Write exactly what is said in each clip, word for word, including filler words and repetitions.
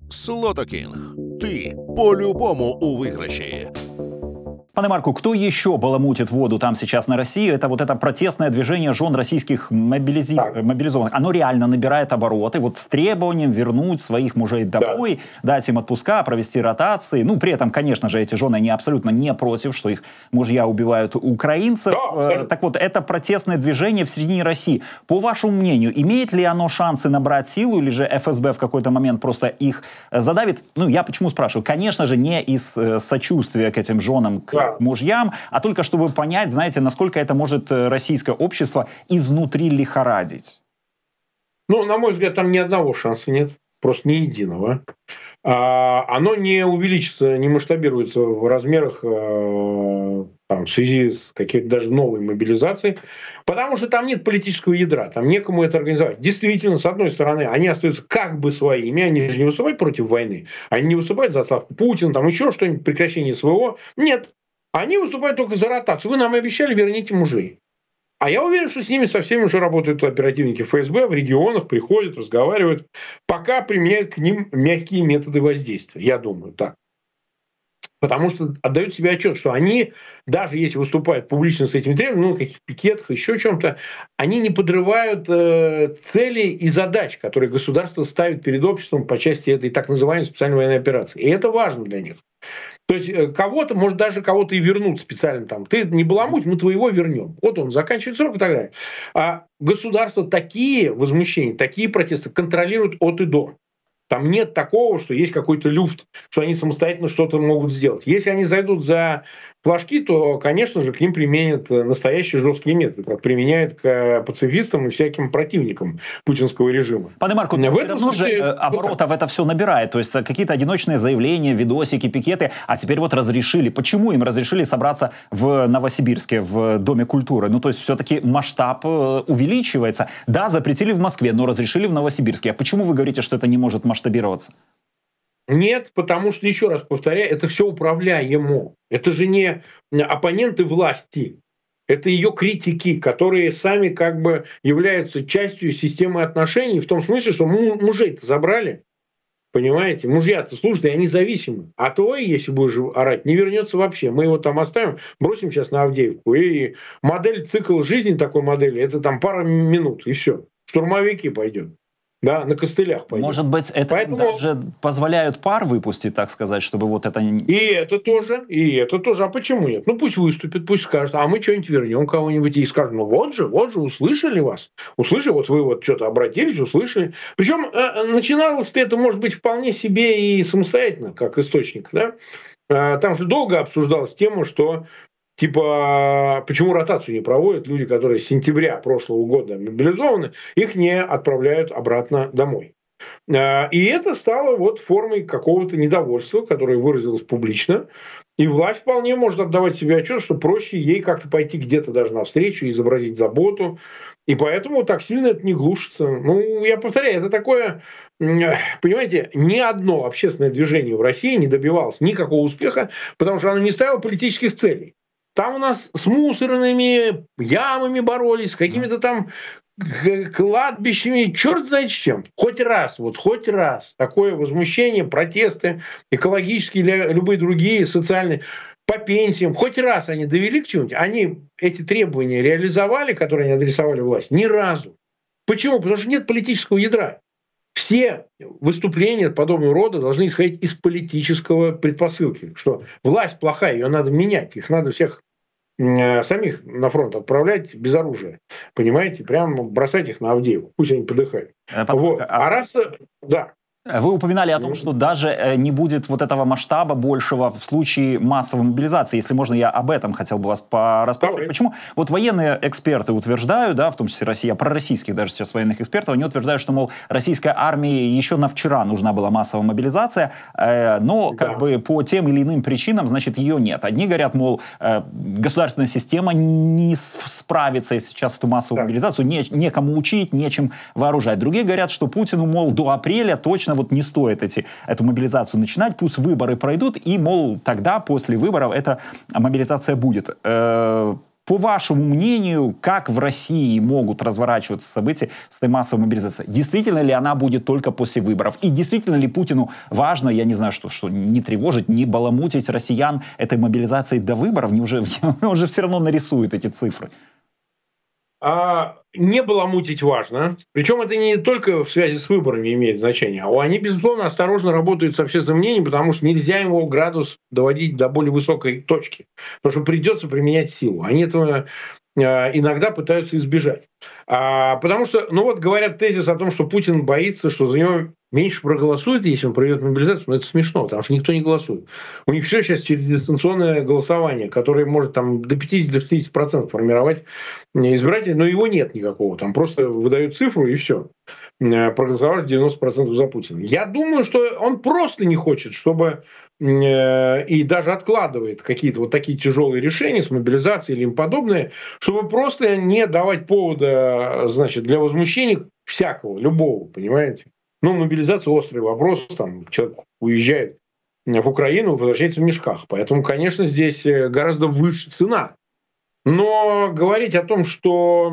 Слотокінг. Ти по-любому у виграші. Пане Марку, кто еще баламутит воду там сейчас на России? Это вот это протестное движение жен российских мобилизи... мобилизованных. Оно реально набирает обороты вот с требованием вернуть своих мужей домой, да. дать им отпуска, провести ротации. Ну, при этом, конечно же, эти жены не абсолютно не против, что их мужья убивают украинцев. Да, так вот, это протестное движение в середине России. По вашему мнению, имеет ли оно шансы набрать силу, или же эф эс бэ в какой-то момент просто их задавит? Ну, я почему спрашиваю? Конечно же, не из э, сочувствия к этим женам, к да. мужьям, а только чтобы понять, знаете, насколько это может российское общество изнутри лихорадить. Ну, на мой взгляд, там ни одного шанса нет, просто ни единого. А, оно не увеличится, не масштабируется в размерах э, там, в связи с какой-то даже новой мобилизацией, потому что там нет политического ядра, там некому это организовать. Действительно, с одной стороны, они остаются как бы своими, они же не выступают против войны, они не выступают за отставку Путина, там еще что-нибудь, прекращение СВО. Нет. Они выступают только за ротацию. Вы нам обещали, верните мужей. А я уверен, что с ними со всеми уже работают оперативники эф эс бэ, в регионах приходят, разговаривают, пока применяют к ним мягкие методы воздействия. Я думаю, так. Потому что отдают себе отчет, что они, даже если выступают публично с этими требованиями, ну, на каких-то пикетах, еще чем-то, они не подрывают э, целей и задач, которые государство ставит перед обществом по части этой так называемой специальной военной операции. И это важно для них. То есть кого-то, может даже кого-то и вернут специально там. Ты не баламуть, мы твоего вернем. Вот он заканчивает срок и так далее. А государство такие возмущения, такие протесты контролирует от и до. Там нет такого, что есть какой-то люфт, что они самостоятельно что-то могут сделать. Если они зайдут за флажки, то, конечно же, к ним применят настоящие жесткие методы, как применяют к пацифистам и всяким противникам путинского режима. Пане Марку, в этом случае, же оборотов это все набирает. То есть какие-то одиночные заявления, видосики, пикеты. А теперь вот разрешили. Почему им разрешили собраться в Новосибирске, в Доме культуры? Ну, то есть все-таки масштаб увеличивается. Да, запретили в Москве, но разрешили в Новосибирске. А почему вы говорите, что это не может масштабироваться? Нет, потому что, еще раз повторяю, это все управляемо. Это же не оппоненты власти, это ее критики, которые сами как бы являются частью системы отношений, в том смысле, что мужей-то забрали, понимаете, мужья-то слушают, и они зависимы. А твой, если будешь орать, не вернется вообще. Мы его там оставим, бросим сейчас на Авдеевку, и модель, цикл жизни такой модели, это там пара минут, и все. Штурмовики пойдет. Да, на костылях пойдет. Может быть, это Поэтому... даже позволяют пар выпустить, так сказать, чтобы вот это... И это тоже, и это тоже. А почему нет? Ну, пусть выступит, пусть скажет, а мы что-нибудь вернем кого-нибудь и скажем, ну, вот же, вот же, услышали вас. Услышали, вот вы вот что-то обратились, услышали. Причем э, начиналось-то это, может быть, вполне себе и самостоятельно, как источник, да? Э, там же долго обсуждалась тема, что типа, почему ротацию не проводят люди, которые с сентября прошлого года мобилизованы, их не отправляют обратно домой. И это стало вот формой какого-то недовольства, которое выразилось публично. И власть вполне может отдавать себе отчет, что проще ей как-то пойти где-то даже навстречу, изобразить заботу. И поэтому так сильно это не глушится. Ну, я повторяю, это такое, понимаете, ни одно общественное движение в России не добивалось никакого успеха, потому что оно не ставило политических целей. Там у нас с мусорными ямами боролись, с какими-то там кладбищами, черт знает с чем. Хоть раз, вот хоть раз такое возмущение, протесты, экологические или любые другие, социальные, по пенсиям, хоть раз они довели к чему-нибудь, они эти требования реализовали, которые они адресовали власть, ни разу. Почему? Потому что нет политического ядра. Все выступления подобного рода должны исходить из политического предпосылки, что власть плохая, ее надо менять, их надо всех э, самих на фронт отправлять без оружия, понимаете, прямо бросать их на Авдеевку, пусть они подыхают. А, вот. а раз, да. Вы упоминали о том, что даже не будет вот этого масштаба большего в случае массовой мобилизации. Если можно, я об этом хотел бы вас порасспросить. Почему? Вот военные эксперты утверждают, да, в том числе Россия, пророссийских даже сейчас военных экспертов, они утверждают, что, мол, российской армии еще на вчера нужна была массовая мобилизация, э, но как да. бы по тем или иным причинам, значит, ее нет. Одни говорят, мол, э, государственная система не справится сейчас эту массовую да. мобилизацию, не, некому учить, нечем вооружать. Другие говорят, что Путину, мол, до апреля точно вот не стоит эти, эту мобилизацию начинать, пусть выборы пройдут, и, мол, тогда, после выборов, эта мобилизация будет. Э, по вашему мнению, как в России могут разворачиваться события с этой массовой мобилизацией? Действительно ли она будет только после выборов? И действительно ли Путину важно, я не знаю, что, что не тревожить, не баламутить россиян этой мобилизацией до выборов? Неужели он же все равно нарисует эти цифры? А, не баламутить важно. Причем это не только в связи с выборами имеет значение. А они, безусловно, осторожно работают с общественным мнением, потому что нельзя его градус доводить до более высокой точки. Потому что придется применять силу. Они этого иногда пытаются избежать. А, потому что, ну вот говорят тезис о том, что Путин боится, что за него меньше проголосует, если он проведет мобилизацию, но это смешно, потому что никто не голосует. У них все сейчас через дистанционное голосование, которое может там до пятидесяти-шестидесяти процентов формировать избирателей, но его нет никакого. Там просто выдают цифру и все. Проголосовали девяносто процентов за Путина. Я думаю, что он просто не хочет, чтобы и даже откладывает какие-то вот такие тяжелые решения с мобилизацией или им подобное, чтобы просто не давать повода, значит, для возмущения всякого, любого, понимаете? Ну, мобилизация острый вопрос, там человек уезжает в Украину, возвращается в мешках. Поэтому, конечно, здесь гораздо выше цена. Но говорить о том, что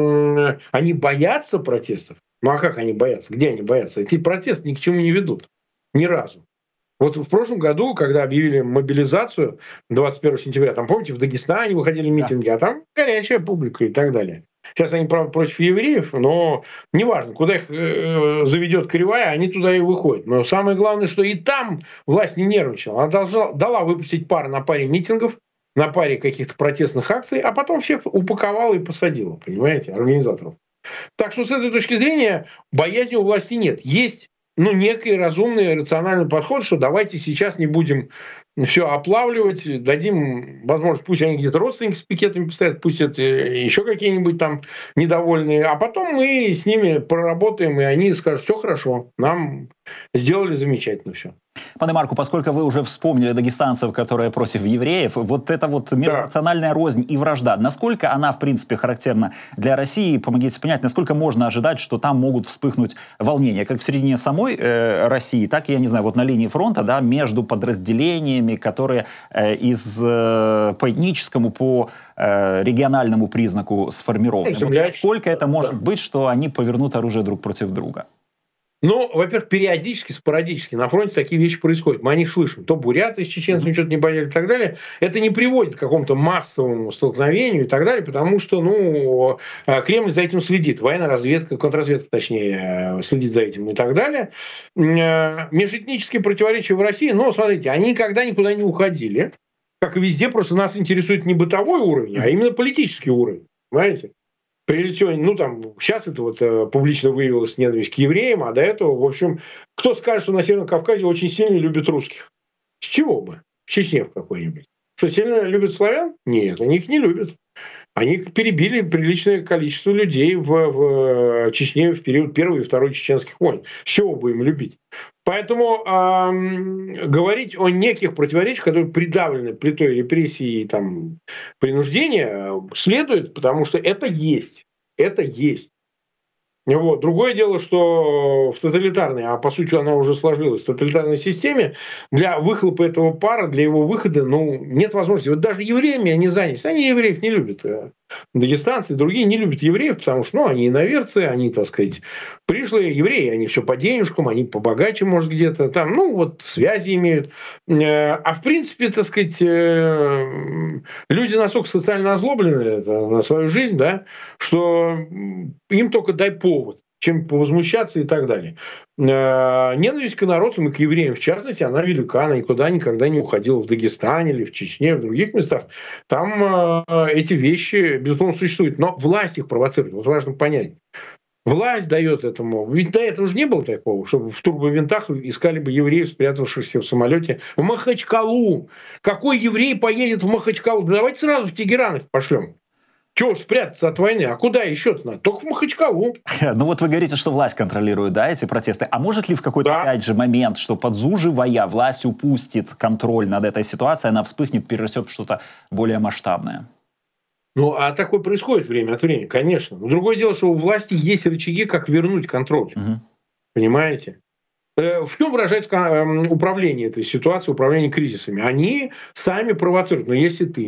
м- они боятся протестов, ну а как они боятся? Где они боятся? Эти протесты ни к чему не ведут. Ни разу. Вот в прошлом году, когда объявили мобилизацию двадцать первого сентября, там, помните, в Дагестане выходили митинги, да. А там горячая публика и так далее. Сейчас они, правда, против евреев, но неважно, куда их э, заведет кривая, они туда и выходят. Но самое главное, что и там власть не нервничала. Она должна, дала выпустить пар на паре митингов, на паре каких-то протестных акций, а потом всех упаковала и посадила, понимаете, организаторов. Так что с этой точки зрения боязни у власти нет. Есть ну, некий разумный, рациональный подход, что давайте сейчас не будем все оплавливать, дадим возможность, пусть они где-то родственники с пикетами постоят, пусть это еще какие-нибудь там недовольные, а потом мы с ними проработаем, и они скажут, все хорошо, нам сделали замечательно все. Пане Марку, поскольку вы уже вспомнили дагестанцев, которые против евреев, вот эта вот межнациональная рознь и вражда, насколько она, в принципе, характерна для России? Помогите понять, насколько можно ожидать, что там могут вспыхнуть волнения, как в середине самой э, России, так и, я не знаю, вот на линии фронта, да, между подразделениями, которые э, из, э, по этническому, по э, региональному признаку сформированы. Вот насколько это может быть, что они повернут оружие друг против друга? Ну, во-первых, периодически, спорадически на фронте такие вещи происходят. Мы о них слышим. То буряты с чеченцами что-то не боялись и так далее. Это не приводит к какому-то массовому столкновению и так далее, потому что, ну, Кремль за этим следит. Военная разведка, контрразведка, точнее, следит за этим и так далее. Межэтнические противоречия в России, ну, смотрите, они никогда никуда не уходили. Как и везде, просто нас интересует не бытовой уровень, а именно политический уровень. Понимаете? Прежде всего, ну там, сейчас это вот э, публично выявилась ненависть к евреям, а до этого, в общем, кто скажет, что на Северном Кавказе очень сильно любят русских? С чего бы? В Чечне в какой-нибудь. Что, сильно любят славян? Нет, они их не любят. Они перебили приличное количество людей в, в Чечне в период Первой и Второй чеченских войн. С чего бы им любить? Поэтому э, говорить о неких противоречиях, которые придавлены плитой репрессий и там, принуждения, следует, потому что это есть. Это есть. Вот. Другое дело, что в тоталитарной, а по сути она уже сложилась, в тоталитарной системе для выхлопа этого пара, для его выхода, ну, нет возможности. Вот даже евреями они занялись. Они евреев не любят. Дагестанцы и другие не любят евреев, потому что ну, они иноверцы, они, так сказать, пришлые евреи, они все по денежкам, они побогаче, может, где-то там, ну, вот связи имеют. А в принципе, так сказать, люди настолько социально озлоблены на свою жизнь, да, что им только дай повод чем повозмущаться и так далее. Ненависть к инородцам и к евреям, в частности, она велика, она никуда никогда не уходила в Дагестане или в Чечне, в других местах. Там эти вещи, безусловно, существуют, но власть их провоцирует. Вот важно понять. Власть дает этому. Ведь до этого же не было такого, чтобы в турбовинтах искали бы евреев, спрятавшихся в самолете в Махачкалу. Какой еврей поедет в Махачкалу? Да давайте сразу в Тегеран их пошлем. Чего спрятаться от войны? А куда еще-то надо? Только в Махачкалу. Ну вот вы говорите, что власть контролирует, да, эти протесты. А может ли в какой-то да. опять же момент, что подзуживая, власть упустит контроль над этой ситуацией, она вспыхнет, перерастет в что-то более масштабное? Ну, а такое происходит время от времени, конечно. Но другое дело, что у власти есть рычаги, как вернуть контроль. Угу. Понимаете? В чем выражается управление этой ситуацией, управление кризисами? Они сами провоцируют. Но если ты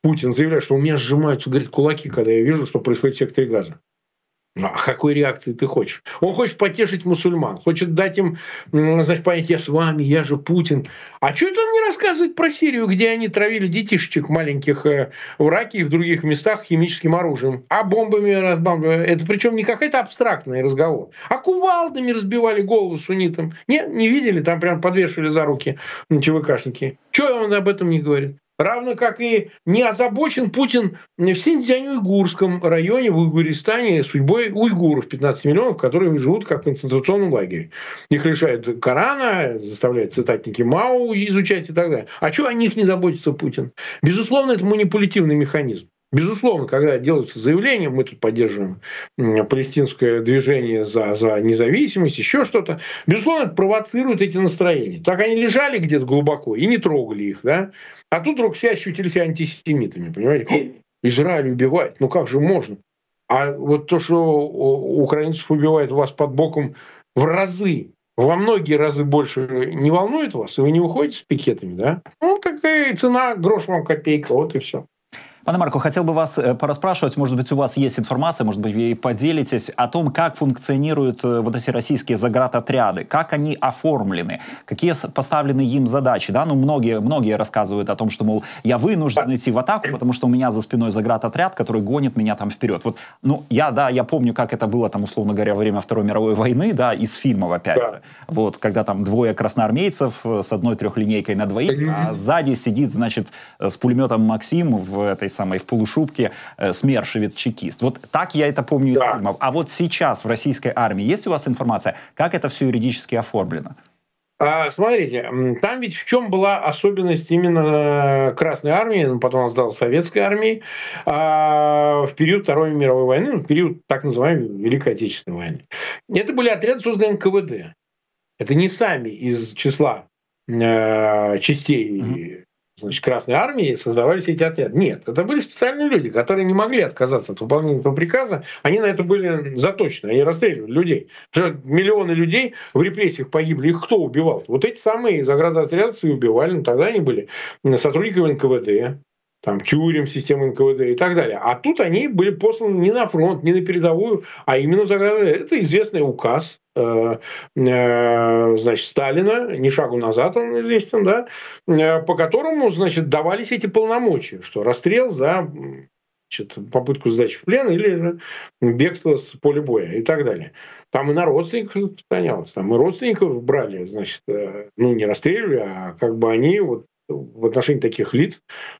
Путин заявляет, что у меня сжимаются, говорит, кулаки, когда я вижу, что происходит в секторе Газа. Ну, а какой реакции ты хочешь? Он хочет потешить мусульман, хочет дать им, значит, понять, я с вами, я же Путин. А что это он не рассказывает про Сирию, где они травили детишечек маленьких в Ираке и в других местах химическим оружием? А бомбами разбомбили? Это причем не какой-то абстрактный разговор. А кувалдами разбивали голову суннитам. Нет, не видели? Там прям подвешивали за руки ЧВКшники. Чего он об этом не говорит? Равно как и не озабочен Путин в Синьцзянь-Уйгурском районе в Уйгуристане судьбой уйгуров, пятнадцать миллионов, которые живут как в концентрационном лагере. Их лишают Корана, заставляют цитатники Мао изучать и так далее. А чего о них не заботится Путин? Безусловно, это манипулятивный механизм. Безусловно, когда делаются заявления, мы тут поддерживаем палестинское движение за, за независимость, еще что-то, безусловно, это провоцирует эти настроения. Так они лежали где-то глубоко и не трогали их, да? А тут вдруг все ощутили себя антисемитами, понимаете? Израиль убивает, ну как же можно? А вот то, что украинцев убивают вас под боком в разы, во многие разы больше, не волнует вас, и вы не выходите с пикетами, да? Ну, такая цена, грош вам копейка, вот и все. Пане Марко, хотел бы вас пораспрашивать, может быть, у вас есть информация, может быть, вы ей поделитесь, о том, как функционируют вот эти российские заградотряды, как они оформлены, какие поставлены им задачи. Да? Ну, многие, многие рассказывают о том, что, мол, я вынужден идти в атаку, потому что у меня за спиной заградотряд, который гонит меня там вперед. Вот, ну, я, да, я помню, как это было, там, условно говоря, во время Второй мировой войны, да, из фильмов, опять же. Вот, когда там двое красноармейцев с одной трехлинейкой на двоих, а сзади сидит, значит, с пулеметом Максим в этой самой в полушубке э, смершевец-чекист. Вот так я это помню из да. фильмов. А вот сейчас в российской армии есть у вас информация, как это все юридически оформлено? А, смотрите, там ведь в чем была особенность именно Красной армии, ну, потом она стала Советской армией, а, в период Второй мировой войны, в период так называемой Великой Отечественной войны. Это были отряды, созданные эн ка вэ дэ. Это не сами из числа э, частей mm-hmm. Значит, Красной армии создавались эти отряды. Нет, это были специальные люди, которые не могли отказаться от выполнения этого приказа. Они на это были заточены, они расстреливали людей. Миллионы людей в репрессиях погибли. Их кто убивал? Вот эти самые заградотрядцы убивали. Но тогда они были сотрудниками эн ка вэ дэ, там, тюрем системы эн ка вэ дэ и так далее. А тут они были посланы не на фронт, не на передовую, а именно в заградотряд. Это известный указ значит, Сталина, ни шагу назад он известен, да, по которому, значит, давались эти полномочия, что расстрел за значит, попытку сдачи в плен или же бегство с поля боя и так далее. Там и на родственников распространялось, там и родственников брали, значит, ну, не расстреливали, а как бы они вот в отношении таких лиц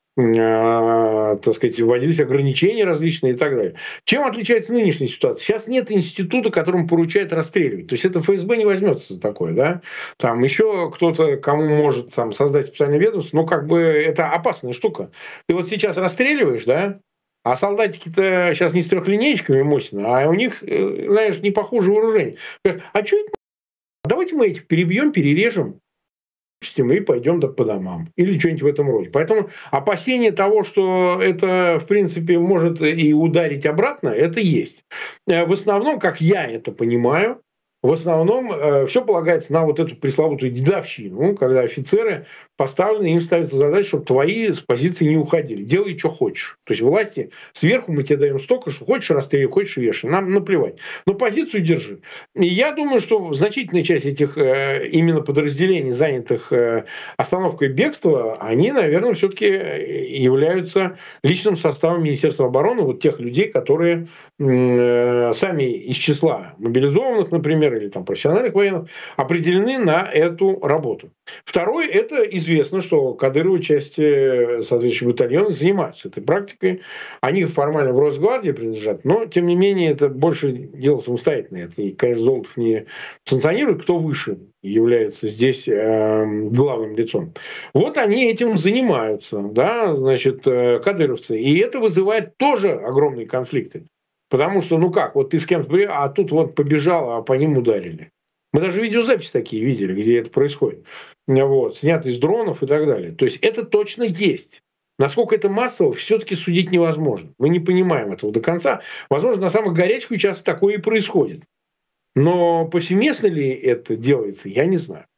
Э, так сказать, вводились ограничения различные и так далее. Чем отличается нынешняя ситуация? Сейчас нет института, которому поручают расстреливать. То есть это эф эс бэ не возьмется за такое, да? Там еще кто-то, кому может там, создать специальное ведомство, ну как бы это опасная штука. Ты вот сейчас расстреливаешь, да? А солдатики-то сейчас не с трехлинеечками мощно, а у них, знаешь, не похуже вооружение. А что это? Давайте мы этих перебьем, перережем. И пойдем по домам. Или что-нибудь в этом роде. Поэтому опасение того, что это, в принципе, может и ударить обратно, это есть. В основном, как я это понимаю, в основном э, все полагается на вот эту пресловутую дедовщину, когда офицеры поставлены, им ставится задача, чтобы твои с позиции не уходили. Делай, что хочешь. То есть власти сверху мы тебе даем столько, что хочешь расстреливай, хочешь вешай. Нам наплевать. Но позицию держи. И я думаю, что значительная часть этих э, именно подразделений, занятых э, остановкой бегства, они, наверное, все-таки являются личным составом Министерства обороны, вот тех людей, которые э, сами из числа мобилизованных, например, или там профессиональных военных, определены на эту работу. Второе, это известно, что кадыровы части соответствующих батальонов занимаются этой практикой. Они формально в Росгвардии принадлежат, но, тем не менее, это больше дело самостоятельное. Это, и, конечно, Золотов не санкционирует, кто выше является здесь э, главным лицом. Вот они этим занимаются, да, значит, э, кадыровцы. И это вызывает тоже огромные конфликты. Потому что, ну как, вот ты с кем-то, а тут вот побежал, а по ним ударили. Мы даже видеозаписи такие видели, где это происходит. Вот, снято из дронов и так далее. То есть это точно есть. Насколько это массово, все-таки судить невозможно. Мы не понимаем этого до конца. Возможно, на самых горячих участках такое и происходит. Но повсеместно ли это делается, я не знаю.